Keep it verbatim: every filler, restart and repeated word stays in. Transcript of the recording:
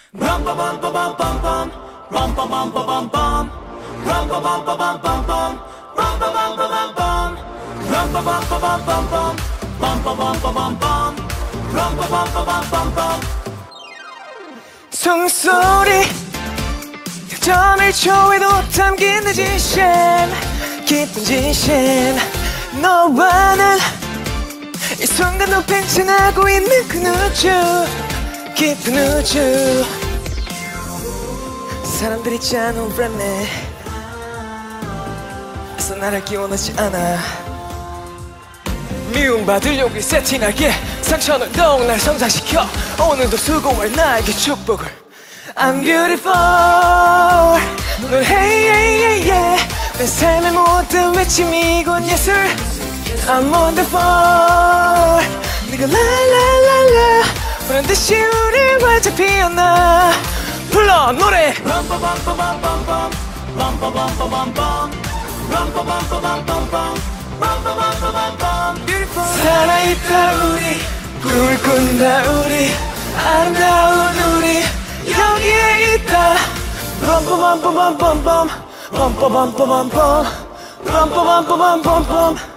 rum pa bum pa bum bum bum, rum pa bum pa bum bum, rum pa bum pa bum bum bum, rum pa bum pa bum bum, rum pa bum pa bum bum bum, bum pa bum pa bum bum, rum pa bum pa bum bum bum. 숨소리 점 일 초에도 담긴 내 진심, 깊은 진심. 너와는 이 순간도 팽창하고 있는 그 우주, 깊은 우주. 사람들이 짜놓은 랩네 그래서 나를 끼워넣지 않아. 미움받으려고 세팅하게 상처는 더욱 날 성장시켜. 오늘도 수고할 나에게 축복을. I'm beautiful 넌 hey hey hey yeah 내 삶의 모든 외침이 이건 예술. I'm wonderful 네가 라라라라 보란듯이 우릴 활짝 피어나. 불러 노래 럼빠밤빠밤빰빰 럼빠밤빠밤빰 럼빠밤빠밤빰빰 럼빠밤빠밤빰 살아있다 우리 꿈을 꾼다 우리 아름다운 우리 여기에 있다. 럼빠밤빠밤빰빰 럼빠밤빠밤빰 럼빠밤빠밤빰빰